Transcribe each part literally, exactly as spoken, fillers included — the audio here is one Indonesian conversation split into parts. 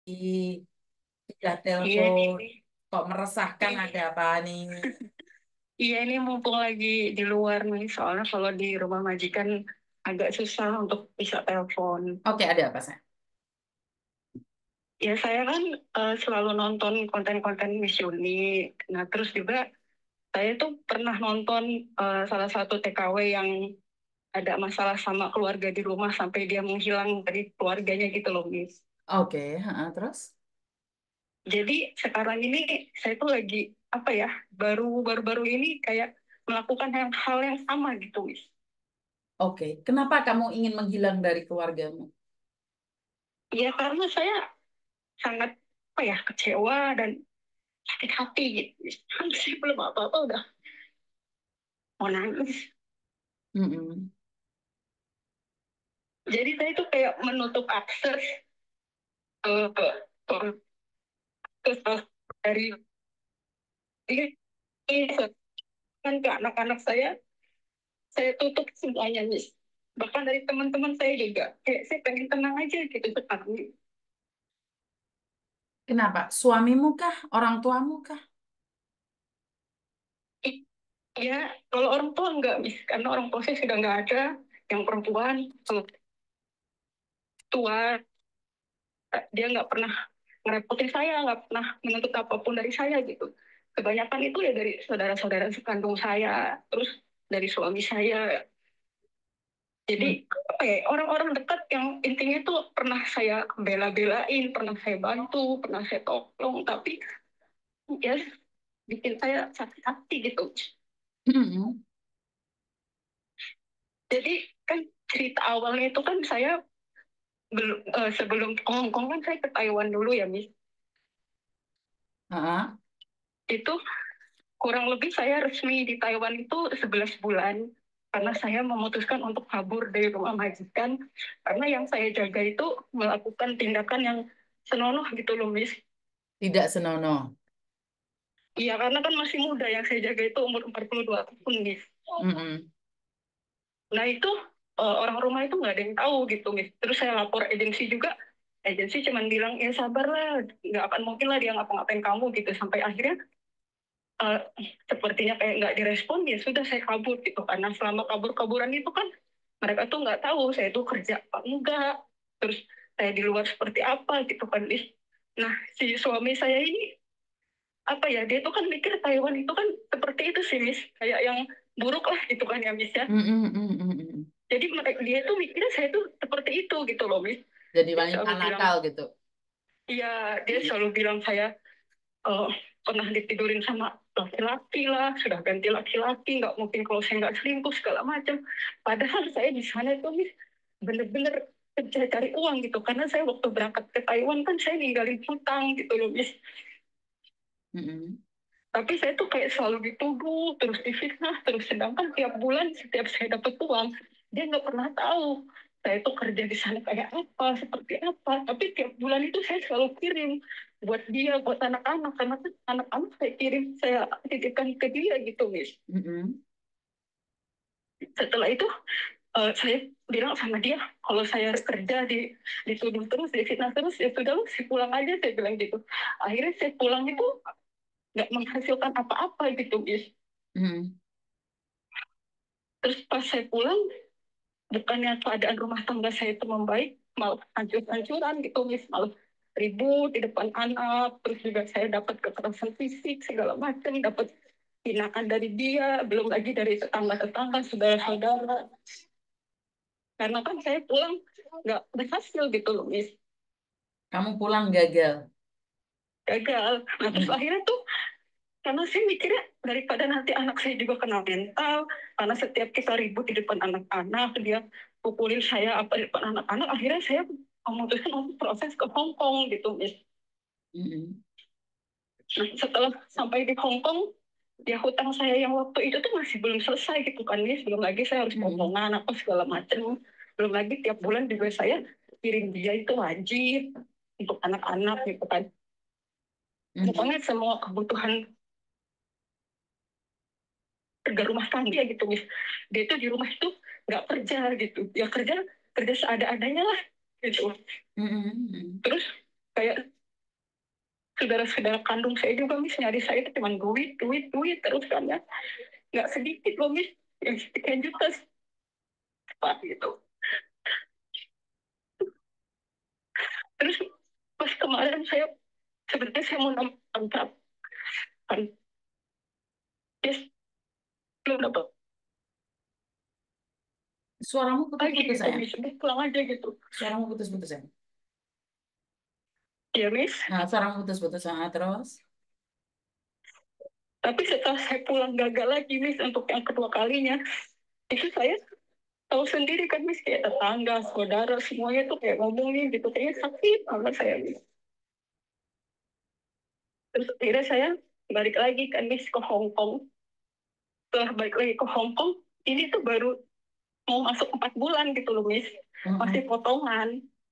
Udah Iya telepon. nih. Kok meresahkan Ini- ada apa nih? Iya ini mumpung lagi di luar nih, soalnya kalau di rumah majikan agak susah untuk bisa telepon. Oke, ada apa, saya? Ya saya kan eh, selalu nonton konten-konten Miss Yuni. Nah terus juga saya tuh pernah nonton eh, salah satu T K W yang ada masalah sama keluarga di rumah sampai dia menghilang dari keluarganya gitu loh, Miss. Oke, ha, terus? Jadi sekarang ini saya tuh lagi apa ya, baru baru-baru ini kayak melakukan yang, hal yang sama gitu, Miss. Oke, kenapa kamu ingin menghilang dari keluargamu? Ya karena saya sangat apa ya, kecewa dan sakit hati gitu, Miss. Kan saya belum apa-apa udah mau nangis. Mm-mm. Jadi saya tuh kayak menutup akses ke ke ke, ke, ke dari ini kan ke anak-anak saya, saya tutup semuanya, Miss. Bahkan dari teman-teman saya juga, kayak saya pengen tenang aja gitu sekarang. Kenapa? Suamimu kah? Orang tuamu kah? Iya, kalau orang tua enggak, Miss. Karena orang tua saya sudah nggak ada, yang perempuan tua, dia nggak pernah ngerepotin saya, nggak pernah menuntut apapun dari saya gitu. Kebanyakan itu ya dari saudara-saudara sekandung saya, terus dari suami saya. Jadi Hmm. apa ya, orang-orang dekat yang intinya tuh pernah saya bela-belain, pernah saya bantu, pernah saya tolong, tapi ya bikin saya sakit hati gitu. Mm-mm. Jadi kan cerita awalnya itu kan saya belum eh, sebelum ke Hong Kong kan saya ke Taiwan dulu ya, Miss. Ha-ha. Itu kurang lebih saya resmi di Taiwan itu sebelas bulan karena saya memutuskan untuk kabur dari rumah majikan karena yang saya jaga itu melakukan tindakan yang senonoh gitu loh, Miss. Tidak senonoh. Iya, karena kan masih muda, yang saya jaga itu umur empat puluh dua tahun, Miss. Mm-mm. Nah itu eh, orang rumah itu nggak ada yang tahu gitu, Miss. Terus saya lapor agensi juga, agensi cuma bilang, ya sabar lah, nggak akan mungkin lah dia ngapa-ngapain kamu gitu. Sampai akhirnya eh, sepertinya kayak nggak direspon, ya sudah saya kabur gitu. Karena selama kabur-kaburan itu kan mereka tuh nggak tahu saya tuh kerja apa enggak, terus saya di luar seperti apa gitu kan, Miss. Nah si suami saya ini apa ya, dia tuh kan mikir Taiwan itu kan seperti itu sih, Miss, kayak yang buruk lah gitu kan ya, Miss ya. Mm-mm, mm-mm, mm-mm. Jadi mereka, dia tuh mikirnya saya tuh seperti itu gitu loh, Miss. Jadi Dia wanita selalu bilang, nakal gitu. iya, dia selalu bilang saya eh, pernah ditidurin sama laki-laki lah, sudah ganti laki-laki, nggak mungkin kalau saya nggak selingkuh segala macam. Padahal saya di sana itu, Miss, bener-bener kerja cari uang gitu. Karena saya waktu berangkat ke Taiwan kan saya ninggalin hutang gitu loh, Miss. Mm-mm. Tapi saya tuh kayak selalu dituduh, terus difitnah, terus sedangkan tiap bulan setiap saya dapat uang, dia nggak pernah tahu saya tuh kerja di sana kayak apa, seperti apa. Tapi tiap bulan itu saya selalu kirim buat dia, buat anak-anak, karena kan anak-anak saya kirim, saya titipkan ke dia gitu, Miss. Mm-mm. Setelah itu eh, saya bilang sama dia, kalau saya kerja di dituduh terus, difitnah terus, ya sudah, saya pulang aja, saya bilang gitu. Akhirnya saya pulang itu nggak menghasilkan apa-apa gitu, Miss. Mm-mm. Terus pas saya pulang, bukannya keadaan rumah tangga saya itu membaik, malah hancur-hancuran gitu, Miss. Malah ribut di depan anak, terus juga saya dapat kekerasan fisik segala macam, dapat hinaan dari dia, belum lagi dari tetangga-tetangga, saudara-saudara. Karena kan saya pulang nggak berhasil gitu loh, Miss. Kamu pulang gagal. Gagal. Nah terus Mm. akhirnya tuh, karena saya mikirnya daripada nanti anak saya juga kena mental, karena setiap kita ribut di depan anak-anak, dia pukulin saya apa di depan anak-anak, akhirnya saya memutuskan untuk proses ke Hong Kong gitu, Miss. Mm-mm. Nah, setelah sampai di Hong Kong, ya hutang saya yang waktu itu tuh masih belum selesai gitu kan, Miss. Belum lagi saya harus Mm-mm. potongan apa segala macam. Belum lagi tiap bulan juga saya kirim dia itu wajib untuk anak-anak gitu kan. Mm-mm. Pokoknya semua kebutuhan kerja rumah tangga gitu, Miss. Dia itu di rumah itu nggak kerja gitu, ya kerja kerja seada-adanya lah gitu. Mm-mm. Terus kayak saudara-saudara kandung saya juga Miss nyari saya itu cuma duit, duit, duit terus kan ya. Nggak sedikit loh Miss, yang sekian juta Pak gitu. Terus pas kemarin saya sebenarnya saya mau nonton kan, yes, belum dapat Suaramu lagi putus-putus gitu sayang. Miss, udah pulang aja gitu. Suaramu putus-putus sayang. Ya Miss, Nah, suaramu putus-putus. Nah, terus. tapi setelah saya pulang gagal lagi Miss untuk yang kedua kalinya, itu saya tahu sendiri kan Miss, kayak tetangga, saudara, semuanya tuh kayak ngomongin gitu, kayaknya sakit banget saya Miss. Terus akhirnya saya balik lagi kan Miss ke Hong Kong. Setelah balik lagi ke Hong Kong, ini tuh baru mau masuk empat bulan gitu loh Miss, masih Mm-mm. potongan.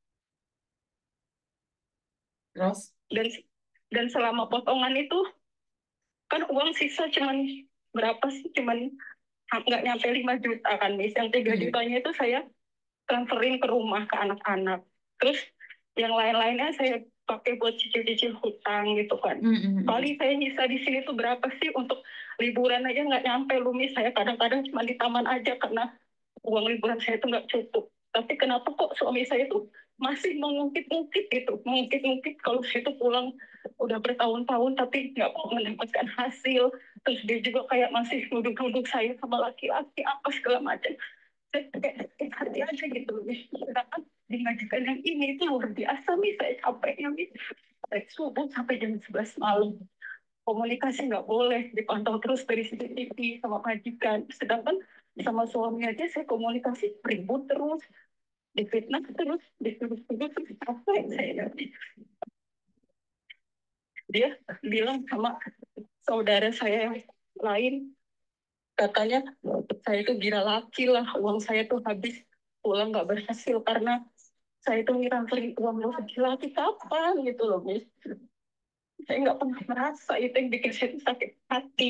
Terus. Dan dan selama potongan itu kan uang sisa cuman berapa sih, cuman nggak nyampe lima juta kan Miss, yang tiga Mm-mm. jutanya itu saya transferin ke rumah ke anak-anak, terus yang lain-lainnya saya pakai buat cicil-cicil hutang gitu kan. Mm-mm. Kali saya nyisa di sini tuh berapa sih untuk liburan aja nggak nyampe lu Miss, saya kadang-kadang cuma di taman aja karena uang liburan saya tuh nggak cukup. Tapi kenapa kok suami saya tuh masih mengungkit-ungkit gitu, mengungkit-ungkit kalau saya tuh pulang udah bertahun-tahun tapi nggak mendapatkan hasil. Terus dia juga kayak masih nuduh-nuduh saya sama laki-laki apa segala macam. Saya kayak sakit hati aja gitu loh. Sedangkan dimajikan yang ini itu luar biasa nih, saya capeknya nih. Dari subuh sampai jam sebelas malam. Komunikasi nggak boleh, dipantau terus dari C C T V sama majikan. Sedangkan sama suami aja saya komunikasi ribut terus, difitnah terus, dituduh-tuduh terus, apa yang saya ngerti. Dia bilang sama saudara saya yang lain, katanya saya itu gila laki lah, uang saya tuh habis pulang nggak berhasil karena saya itu ngiranterin uang laki-laki kapan gitu loh Miss. Saya nggak pernah merasa itu yang bikin saya sakit hati.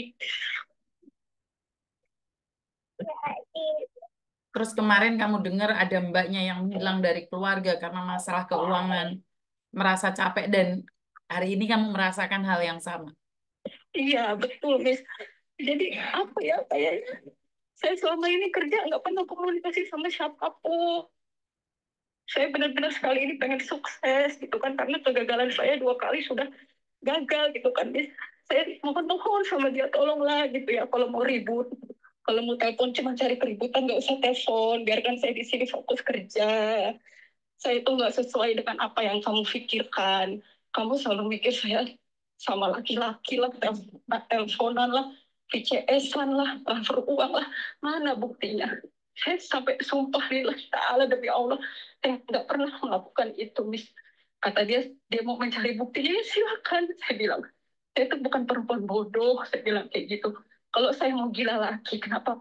Terus kemarin kamu dengar ada mbaknya yang hilang dari keluarga karena masalah keuangan, merasa capek dan hari ini kamu merasakan hal yang sama. Iya betul Miss. Jadi apa ya, kayaknya saya selama ini kerja nggak pernah komunikasi sama siapapun. Saya benar-benar sekali ini pengen sukses gitu kan, karena kegagalan saya dua kali sudah gagal gitu kan Miss. Saya mohon-mohon sama dia, tolonglah gitu ya, kalau mau ribut, kalau mau telepon cuma cari keributan, nggak usah telepon, biarkan saya di sini fokus kerja. Saya itu nggak sesuai dengan apa yang kamu pikirkan. Kamu selalu mikir saya sama laki-laki lah, tel- teleponan lah, V C S-an lah, transfer uang lah. Mana buktinya? Saya sampai sumpah lillahi ta'ala demi Allah, saya nggak pernah melakukan itu, Miss. Kata dia, dia mau mencari buktinya, ya silakan. Saya bilang, saya itu bukan perempuan bodoh, saya bilang kayak gitu. Kalau saya mau gila laki, kenapa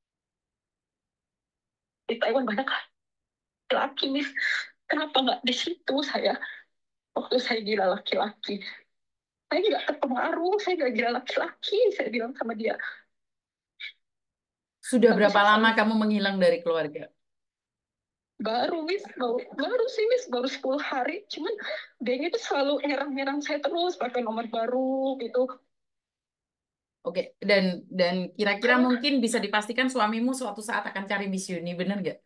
di Taiwan banyak laki, Miss? Kenapa nggak di situ saya? Waktu saya gila laki-laki, saya nggak terpengaruh, saya nggak gila laki-laki, saya bilang sama dia. Sudah Tapi berapa saya lama selalu, kamu menghilang dari keluarga? baru Miss, baru, baru sih Miss, baru sepuluh hari. Cuman dia itu selalu nyerang-nyerang saya terus pakai nomor baru gitu. Oke, dan dan kira-kira mungkin bisa dipastikan suamimu suatu saat akan cari Miss Yuni, benar nggak?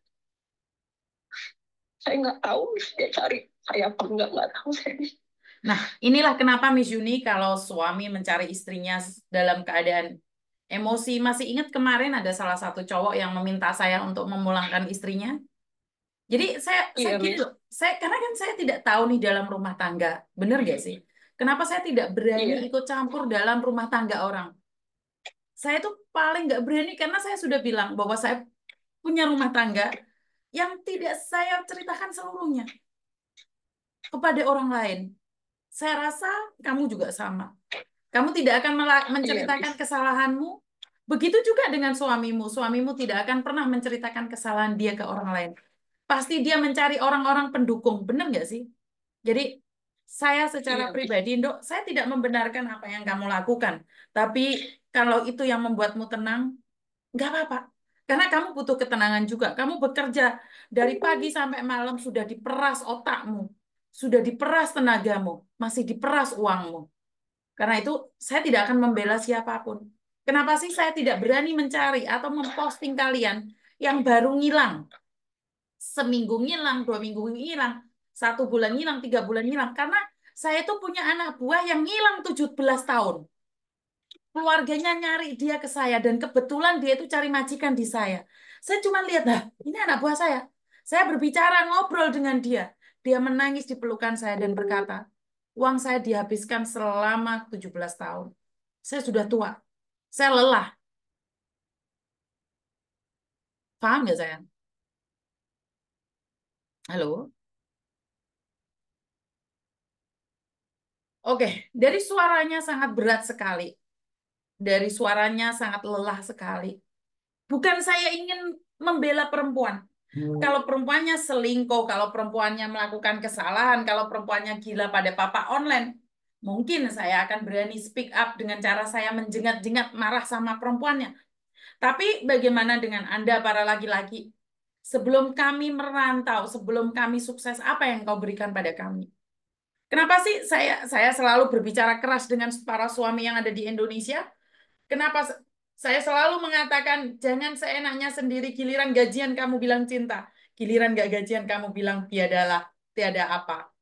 Saya nggak tahu Miss, dia cari saya apa nggak, nggak tahu saya Miss. Nah, inilah kenapa Miss Yuni kalau suami mencari istrinya dalam keadaan emosi. Masih ingat kemarin ada salah satu cowok yang meminta saya untuk memulangkan istrinya? Jadi saya saya Iya gini Miss, loh, saya karena kan saya tidak tahu nih dalam rumah tangga, bener gak sih? Kenapa saya tidak berani iya, ikut campur dalam rumah tangga orang? Saya tuh paling nggak berani karena saya sudah bilang bahwa saya punya rumah tangga yang tidak saya ceritakan seluruhnya kepada orang lain. Saya rasa kamu juga sama. Kamu tidak akan mela- iya menceritakan Miss, kesalahanmu. Begitu juga dengan suamimu. Suamimu tidak akan pernah menceritakan kesalahan dia ke orang lain. Pasti dia mencari orang-orang pendukung. Benar nggak sih? Jadi saya secara iya Miss, pribadi, Dok, saya tidak membenarkan apa yang kamu lakukan. Tapi kalau itu yang membuatmu tenang, nggak apa-apa. Karena kamu butuh ketenangan juga. Kamu bekerja dari pagi sampai malam sudah diperas otakmu. sudah diperas tenagamu, masih diperas uangmu. Karena itu saya tidak akan membela siapapun. Kenapa sih saya tidak berani mencari atau memposting kalian yang baru ngilang? Seminggu ngilang, dua minggu ngilang, satu bulan ngilang, tiga bulan ngilang. Karena saya itu punya anak buah yang ngilang tujuh belas tahun. Keluarganya nyari dia ke saya, dan kebetulan dia itu cari majikan di saya. Saya cuma lihat, nah ini anak buah saya. Saya berbicara, ngobrol dengan dia. Dia menangis di pelukan saya dan berkata, uang saya dihabiskan selama tujuh belas tahun. Saya sudah tua. Saya lelah. Paham nggak saya? Halo? Oke, dari suaranya sangat berat sekali. Dari suaranya sangat lelah sekali. Bukan saya ingin membela perempuan. Kalau perempuannya selingkuh, kalau perempuannya melakukan kesalahan, kalau perempuannya gila pada papa online, mungkin saya akan berani speak up dengan cara saya menjengat-jengat marah sama perempuannya. Tapi bagaimana dengan Anda para laki-laki? Sebelum kami merantau, sebelum kami sukses, apa yang kau berikan pada kami? Kenapa sih saya saya selalu berbicara keras dengan para suami yang ada di Indonesia? Kenapa saya selalu mengatakan jangan seenaknya sendiri, giliran gajian kamu bilang cinta, giliran gak gajian kamu bilang biadalah, tiada apa.